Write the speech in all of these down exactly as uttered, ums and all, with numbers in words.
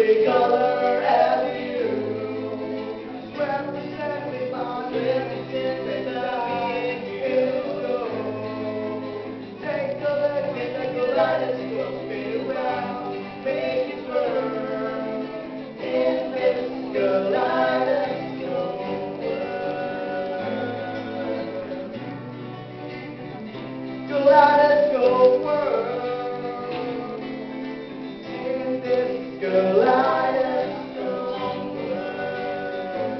every color, every hue. Represent me by everything that I feel. Take a look at the kaleidoscope, spin around, make it burn. In this kaleidoscope world, kaleidoscope world, in this kaleidoscope world.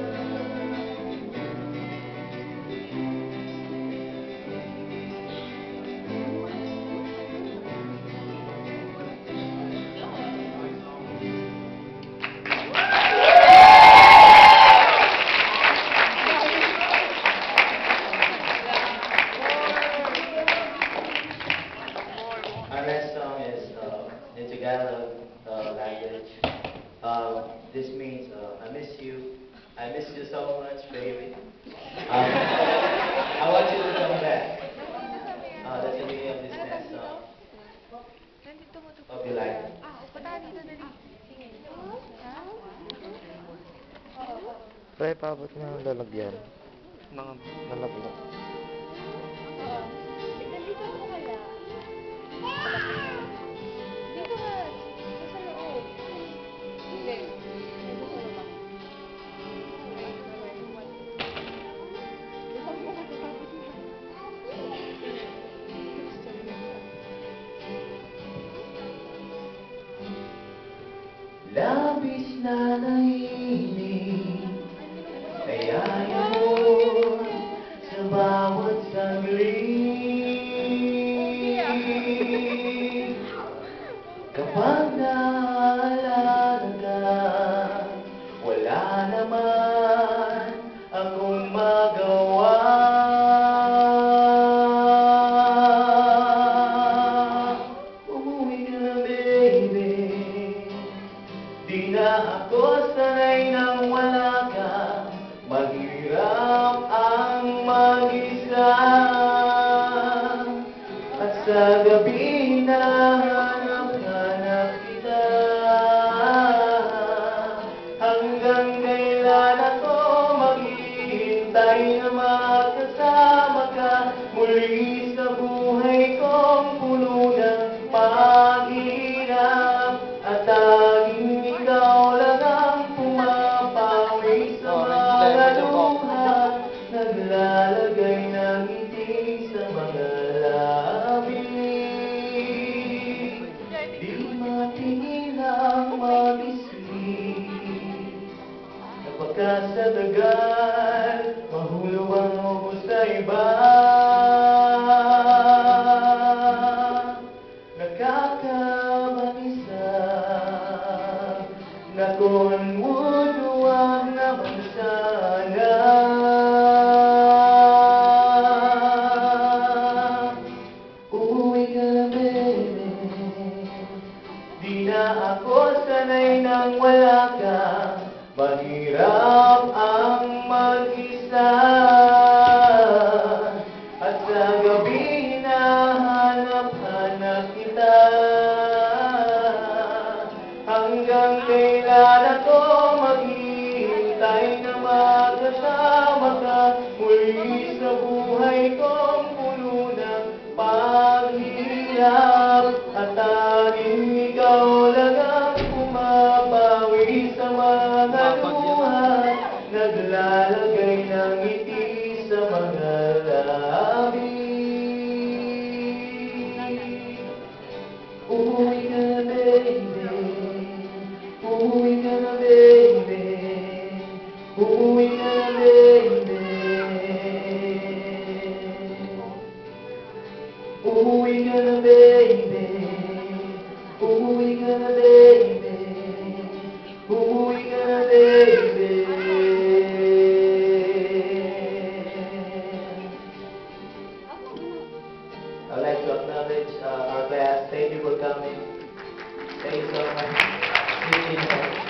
Our next song is uh, in Tagalog uh, language. Uh, this means uh, I miss you. I miss you so much, baby. Um, I want you to come back. Uh, that's the meaning of this next song. Hope you like it. Pre, paabot na ang lalagyan. Mga lalagyan. Nandito mo kala. Dito ka. Sa loob. Hindi. Dito ko lang. Labis na naiinip, kaya mo sa bawat saglit. Kapag naalala ka, wala naman akong magawa. Umuwi ka na, baby. Di na ako sanay nang wala ka. Mahirap ang mag-isa. At sa gabi hinahanap-hanap kita. Hanggang kailan ako maghihintay na makasama ka muli sa buhay kong puno ng paghihirap. At tanging ikaw lang ang pumapawi sa mga luha, naglalagay ng ngiti sa mga labi. Di matingin ang mag-isip, napagkat sa tagal, mahulog ako sa iba. Nakakabalisa na kung wag naman sana. Uuwi ka na, baby. Di na ako sanay nang wala ka. Mahirap ang mag-isa. At sa gabi hinahanap-hanap kita. Hanggang kailan ako maghihintay na magkasama ka muli sa buhay kong puno ng paghihirap. At tanging ikaw lang ang pumapawi sa mga luha, naglalagay ng ngiti sa mga labi. Uuwi ka na, baby. Uuwi ka na, baby. Uuwi ka na, baby. Uuwi ka na, baby. Uuwi ka na, baby. Uuwi ka na, baby. I'd like to acknowledge uh, our class. Thank you for coming. Thank you so much.